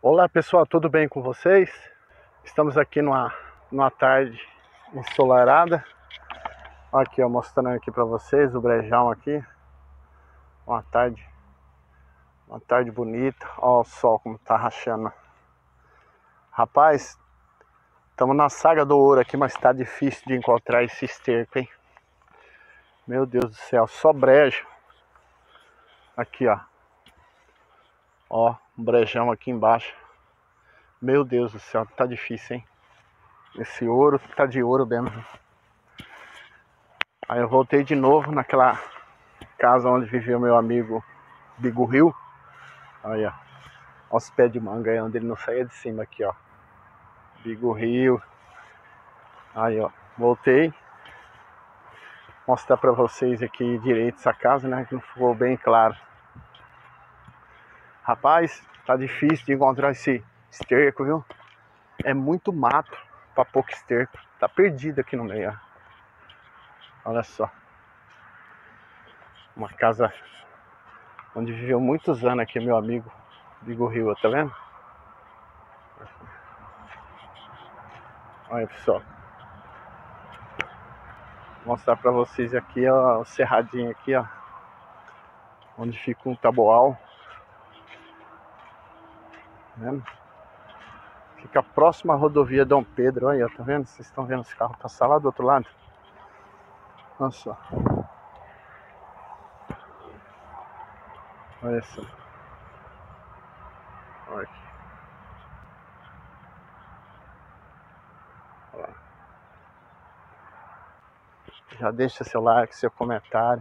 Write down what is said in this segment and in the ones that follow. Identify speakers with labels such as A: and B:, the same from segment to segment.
A: Olá pessoal, tudo bem com vocês? Estamos aqui numa tarde ensolarada. Aqui ó, mostrando aqui para vocês o brejão aqui. Uma tarde bonita. Olha o sol como tá rachando. Rapaz, estamos na saga do ouro aqui, mas tá difícil de encontrar esse esterco, hein? Meu Deus do céu, só brejo. Aqui ó. Ó, um brejão aqui embaixo. Meu Deus do céu, tá difícil, hein? Esse ouro tá de ouro mesmo. Aí eu voltei de novo naquela casa onde vivia o meu amigo Bigorril. Aí ó, os pés de manga aí onde ele não saía de cima aqui ó. Bigorril. Aí ó, voltei. Mostrar pra vocês aqui direito essa casa, né? Que não ficou bem claro. Rapaz, tá difícil de encontrar esse esterco, viu? É muito mato pra pouco esterco. Tá perdido aqui no meio, ó. Olha só. Uma casa onde viveu muitos anos aqui meu amigo Bigorril, tá vendo? Olha pessoal. Vou mostrar pra vocês aqui ó, o cerradinho aqui ó. Onde fica um taboal. Tá vendo? Fica próximo à rodovia Dom Pedro, olha, tá vendo? Vocês estão vendo os carros passar lá do outro lado? Olha só. Olha só. Olha aqui. Olha lá. Já deixa seu like, seu comentário.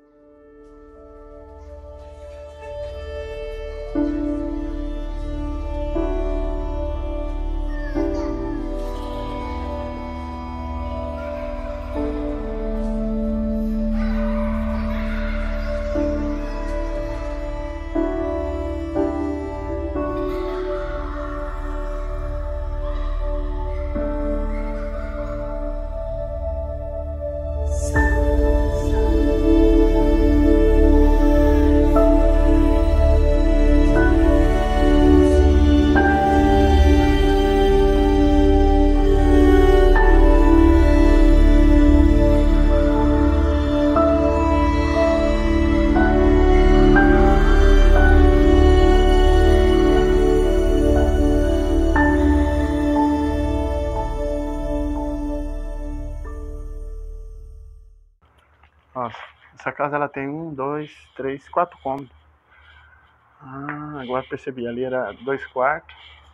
A: Ó, essa casa ela tem 1, 2, 3, 4 cômodos. Ah, agora percebi, ali era 2 quartos,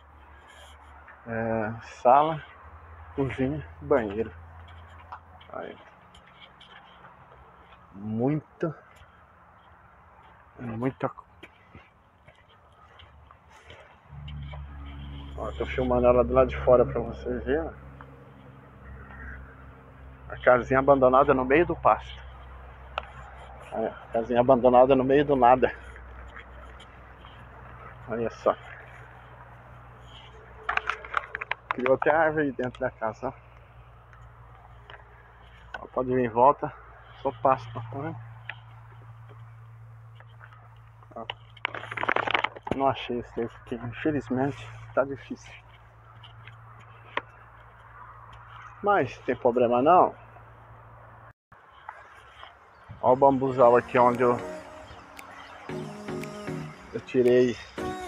A: sala, cozinha, banheiro. Aí. Muita. Ó, tô filmando ela do lado de fora pra vocês verem. A casinha abandonada no meio do pasto. Aí, casinha abandonada no meio do nada. Olha só. Criou até árvore dentro da casa, ó. Pode vir em volta. Só pasto, tá vendo? Ó. Não achei esse aqui, infelizmente tá difícil. Mas tem problema não. Olha o bambuzal aqui onde eu tirei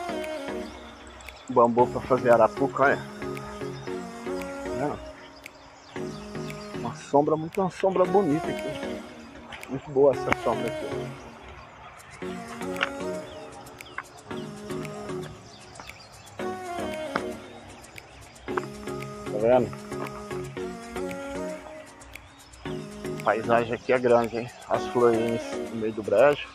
A: o bambu para fazer arapuca, olha. Uma sombra bonita aqui. Muito boa essa sombra aqui. Tá vendo? A paisagem aqui é grande, hein? As florinhas no meio do brejo.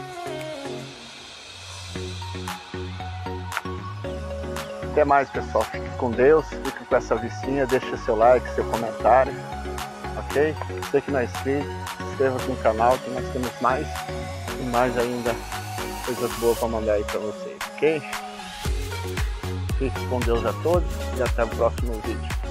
A: Até mais pessoal, fique com Deus, fique com essa vistinha, deixa seu like, seu comentário, ok? Você que não é inscrito, se inscreva aqui no canal que nós temos mais e mais ainda coisas boas para mandar aí para vocês, ok? Fique com Deus a todos e até o próximo vídeo.